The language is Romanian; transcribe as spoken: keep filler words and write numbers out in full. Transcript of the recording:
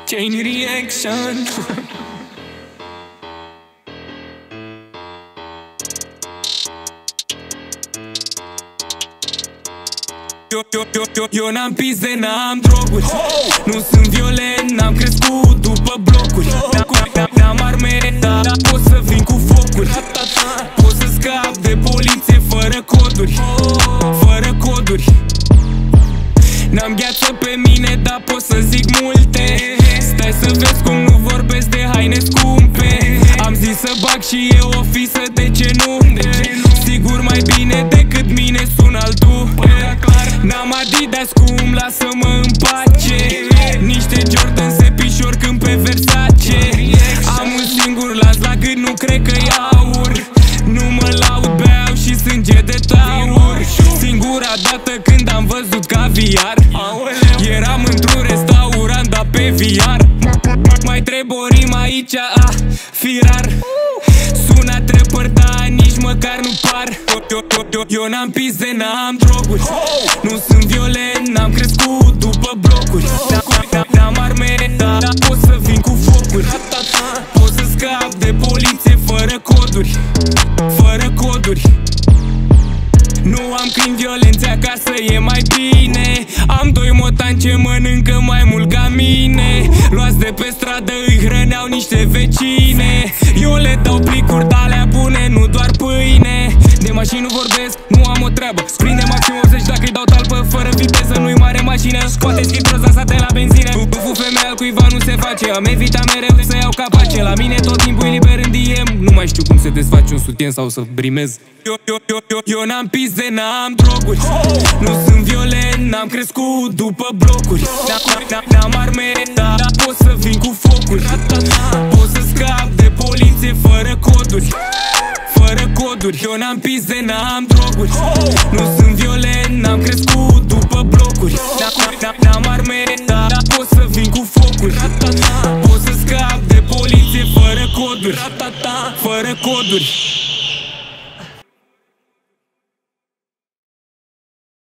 Chain reaction. Eu, eu, eu, eu, eu n-am pizde, n-am droguri. Nu sunt violent, n-am crescut după blocuri. N-am arme, dar pot să vin cu focuri. Pot să scap de poliție fără coduri. Fără coduri. N-am gheață pe mine, dar pot să zic multe. Stai să vezi cum nu vorbesc de haine scumpe. Am zis să bag și eu o fisă, de ce nu? Sigur mai bine decât mine sun altul. N-am Adidas cum, lasă-mă în pace. Niște Jordan se pișor când pe Versace. Am un singur las la gât, nu cred că iau. Nu mă laud, beau și sânge de taur. Singura dată când am văzut caviar, eram într-un restaurant, dar pe V R. Mai trebuie o rimă aici, a, firar. Sună trepăr, dar nici măcar nu par. Eu, eu, eu, eu n-am pizde, n-am droguri. Nu sunt violent, n-am crescut după blocuri. N-am arme, dar pot să vin cu focuri. Pot să scap de poliție fără coduri. Fără coduri. Nu am câini violenți acasă, e mai bine. Am doi motani ce mănâncă mai mult ca mine. Luați de pe stradă, îi hrăneau niște vecine. Eu le dau plicuri de-alea bune, nu doar pâine. De mașini nu vorbesc, nu am o treabă. Prinde maxim optzeci dacă îi dau talpă. Fără viteză, nu-i mare mașină. Scoate schiproza sa de la benzină. Buful femeia al cuiva nu se face. Am evitat mereu să iau capace. La mine tot timpul e liber în D M. Nu mai știu cum se desface un sutien sau să brimez. Eu, eu, eu, eu, eu n-am pizde, n-am droguri. Nu sunt violent, n-am crescut după blocuri. N-am arme, dar pot să vin cu focuri. Pot să scap de poliție fără coduri. Fără coduri. Eu n-am pizde, n-am droguri. Nu sunt violent, n-am crescut după blocuri. N-am arme, dar pot să vin cu focuri. Pot să scap de poliție fără coduri. Fără coduri.